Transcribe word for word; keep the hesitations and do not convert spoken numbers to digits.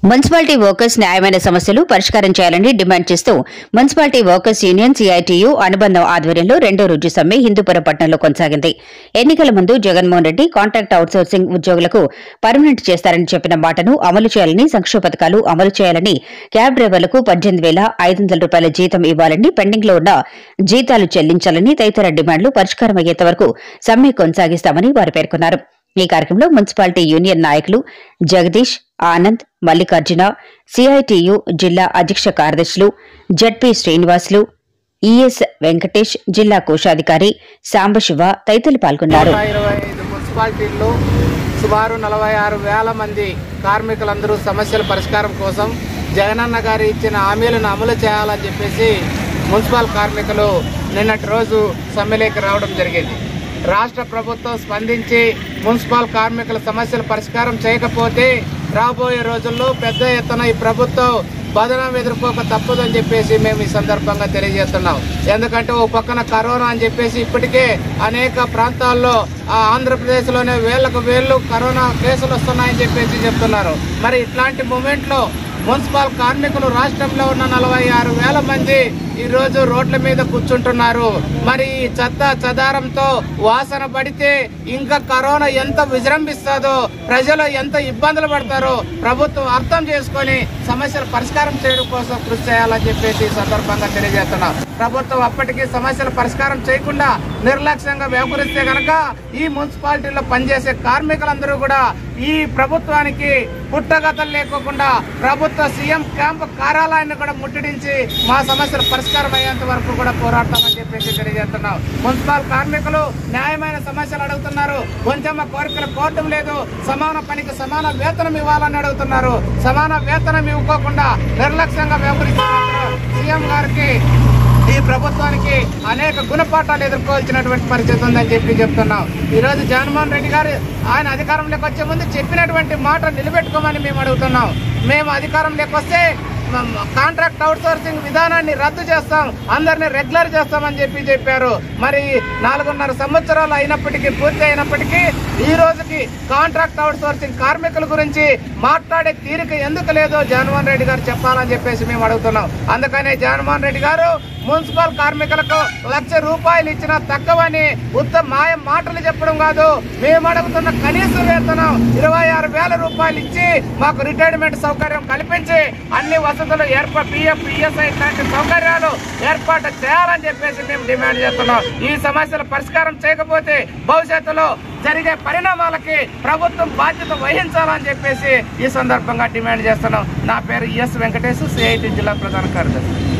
Municipality workers న్యాయమైన సమస్యలు పరిష్కారం చేయాలని డిమాండ్ చేస్తూ మున్సిపాలిటీ వర్కర్స్ యూనియన్ సిఐటియు అనుబంధం ఆధ్వర్యంలో రెండో రోజు సమ్మె హిందూపురం పట్టణంలో కొనసాగింది. ఎన్నికల ముందు జగన్మోహన్ రెడ్డి కాంట్రాక్ట్ అవుట్సోర్సింగ్ ఉద్యోగులకు పర్మనెంట్ చేస్తారని చెప్పిన మాటను అమలు చేయాలని, సంక్షేమ పథకాలు అమలు చేయాలని, క్యాబ్ డ్రైవర్లకు పద్దెనిమిది వేల ఐదు వందల రూపాయల జీతం ఇవ్వాలని, పెండింగ్ లో ఉన్న జీతాలు చెల్లించాలని తదితర డిమాండ్లు పరిష్కారమయ్యేంత వరకు సమ్మె కొనసాగిస్తామని వారు పేర్కొన్నారు. ఈ కార్యక్రమంలో మున్సిపాలిటీ యూనియన్ నాయకులు జగదీష్, ఆనంద్, మల్లికార్జున, సిఐటియు జిల్లా అధ్యక్ష కార్యదర్శులు జడ్పీ శ్రీనివాసులు, ఈఎస్ వెంకటేష్, జిల్లా కోశాధికారి సాంబశివ తదితరులు పాల్గొన్నారు. మున్సిపాలిటీల్లో సుమారు నలభై ఆరు వేల మంది కార్మికులందరూ సమస్యల పరిష్కారం కోసం జగనన్న గారు ఇచ్చిన హామీలను అమలు చేయాలని చెప్పేసి మున్సిపల్ కార్మికులు నిన్నటి రోజు సమ్మెలోకి రావడం జరిగింది. రాష్ట్ర ప్రభుత్వం స్పందించి మున్సిపల్ కార్మికుల సమస్యలు పరిష్కారం చేయకపోతే రాబోయే రోజుల్లో పెద్ద ఎత్తున ఈ ప్రభుత్వం బదనం ఎదుర్కోక తప్పదని చెప్పేసి మేము ఈ సందర్భంగా తెలియజేస్తున్నాం. ఎందుకంటే ఓ పక్కన కరోనా అని చెప్పేసి ఇప్పటికే అనేక ప్రాంతాల్లో ఆంధ్రప్రదేశ్లోనే వేలకు వేళ్ళు కరోనా కేసులు వస్తున్నాయని చెప్పేసి చెప్తున్నారు. మరి ఇట్లాంటి మూమెంట్లో మున్సిపల్ కార్మికులు రాష్ట్రంలో ఉన్న నలభై ఆరు వేల మంది ఈరోజు రోడ్ల మీద కూర్చుంటున్నారు. మరి ఈ చెత్త చెదారంతో వాసన పడితే ఇంకా కరోనా ఎంత విజృంభిస్తుందో, ప్రజలు ఎంత ఇబ్బందులు పడతారో ప్రభుత్వం అర్థం చేసుకొని సమస్యల పరిష్కారం చేయడం కోసం కృషి చేయాలని చెప్పేసి ఈ సందర్భంగా తెలియజేస్తున్నాం. ప్రభుత్వం అప్పటికీ సమస్యల పరిష్కారం చేయకుండా నిర్లక్ష్యంగా వ్యవహరిస్తే కనుక ఈ మున్సిపాలిటీలో పనిచేసే కార్మికులందరూ కూడా ఈ ప్రభుత్వానికి పుట్టగతలు లేకోకుండా ప్రభుత్వ సీఎం క్యాంప్ కార్యాలయాన్ని కూడా ముట్టడించి మా సమస్యల పరిష్కారం అయ్యేంత వరకు కూడా పోరాడతామని చెప్పేసి తెలియజేస్తున్నాం. మున్సిపల్ కార్మికులు న్యాయమైన సమస్యలు అడుగుతున్నారు. కొంచెం కోరికల కోరటం లేదు. సమాన పనికి సమాన వేతనం ఇవ్వాలని అడుగుతున్నారు. సమాన వేతనం ఇవ్వకోకుండా నిర్లక్ష్యంగా వ్యవహరిస్తున్నారు. సీఎం గారికి ఈ ప్రభుత్వానికి అనేక గుణపాఠాలు ఎదుర్కోవాల్సినటువంటి పరిస్థితి ఉందని చెప్పి చెప్తున్నాం. ఈరోజు జగన్మోహన్ రెడ్డి గారు ఆయన అధికారంలోకి వచ్చే ముందు చెప్పినటువంటి మాట నిలబెట్టుకోమని మేము అడుగుతున్నాం. మేము అధికారంలోకి వస్తే కాంట్రాక్ట్ అవుట్సోర్సింగ్ విధానాన్ని రద్దు చేస్తాం, అందరినీ రెగ్యులర్ చేస్తామని చెప్పి చెప్పారు. మరి నాలుగున్నర సంవత్సరాలు అయినప్పటికీ పూర్తి అయినప్పటికీ ఈ రోజుకి కాంట్రాక్ట్ అవుట్సోర్సింగ్ కార్మికుల గురించి మాట్లాడే తీరిక ఎందుకు లేదో జగన్మోహన్ రెడ్డి గారు చెప్పాలని చెప్పేసి మేము అడుగుతున్నాం. అందుకనే జగన్మోహన్ రెడ్డి గారు మున్సిపల్ కార్మికులకు లక్ష రూపాయలు ఇచ్చినా తక్కువని ఉత్తమ మాయ మాటలు చెప్పడం కాదు, మేము అడుగుతున్న కనీస వేతనం ఇరవై ఆరు వేల రూపాయలు ఇచ్చి మాకు రిటైర్మెంట్ సౌకర్యం కల్పించి అన్ని వసతులు ఏర్పాటు పిఎఫ్ పిఎస్ఐ లాంటి సౌకర్యాలు ఏర్పాటు చేయాలని చెప్పేసి మేము డిమాండ్ చేస్తున్నాం. ఈ సమస్యల పరిష్కారం చేయకపోతే భవిష్యత్తులో జరిగే పరిణామాలకి ప్రభుత్వం బాధ్యత వహించాలని చెప్పేసి ఈ సందర్భంగా డిమాండ్ చేస్తున్నాం. నా పేరు ఈఎస్ వెంకటేష్, సిఐటి జిల్లా ప్రధాన కార్యదర్శి.